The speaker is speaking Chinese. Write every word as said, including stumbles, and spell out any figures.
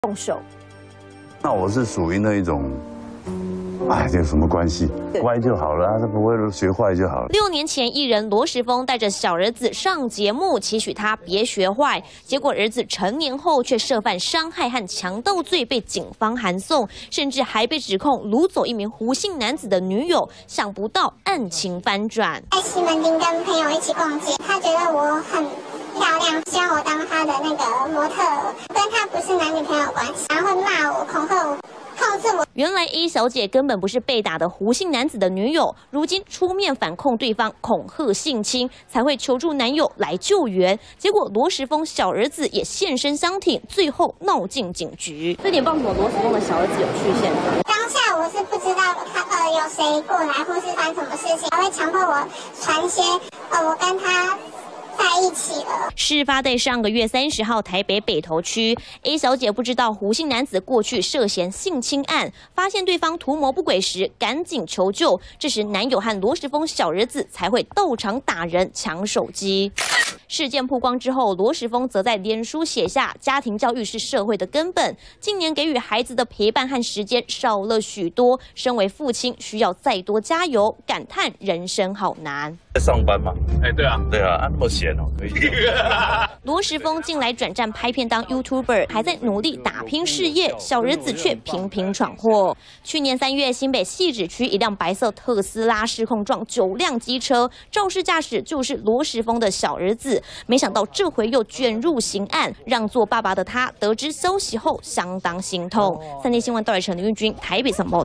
动手。 那我是属于那一种。 哎，这有什么关系？乖就好了，他不会学坏就好了。 六年前，艺人罗时丰带着小儿子上节目，期许他别学坏。结果儿子成年后却涉犯伤害和强盗罪，被警方函送，甚至还被指控掳走一名胡姓男子的女友。想不到案情翻转， 在西门町跟朋友一起逛街，他觉得我很漂亮，希望我当他的那个模特儿，跟他不是男女朋友关系，然后会骂我、恐吓我。 原来 A 小姐根本不是被打的胡姓男子的女友，如今出面反控对方恐吓性侵，才会求助男友来救援。结果罗时丰小儿子也现身相挺，最后闹进警局。这点报什么？罗时丰的小儿子有去现场？ 当下我是不知道他呃有谁过来，或是发生什么事情，还会强迫我传些呃我跟他。 在一起了。 事发在上个月三十号，台北北投区 A 小姐不知道胡姓男子过去涉嫌性侵案，发现对方图谋不轨时，赶紧求救。这时男友和罗时丰小儿子才会到场打人、抢手机。事件曝光之后，罗时丰则在脸书写下：“家庭教育是社会的根本，近年给予孩子的陪伴和时间少了许多，身为父亲需要再多加油。”感叹人生好难。 在上班嘛？ 哎，对啊， 对啊，啊那么闲哦，可以。 罗时丰近来转战拍片当 YouTuber， 还在努力打拼事业，小儿子却频频闯祸。去年三月，新北汐止区一辆白色特斯拉失控撞九辆机车，肇事驾驶就是罗时丰的小儿子。没想到这回又卷入刑案，让做爸爸的他得知消息后相当心痛。三立新闻赵伟成、林玉君台北上报。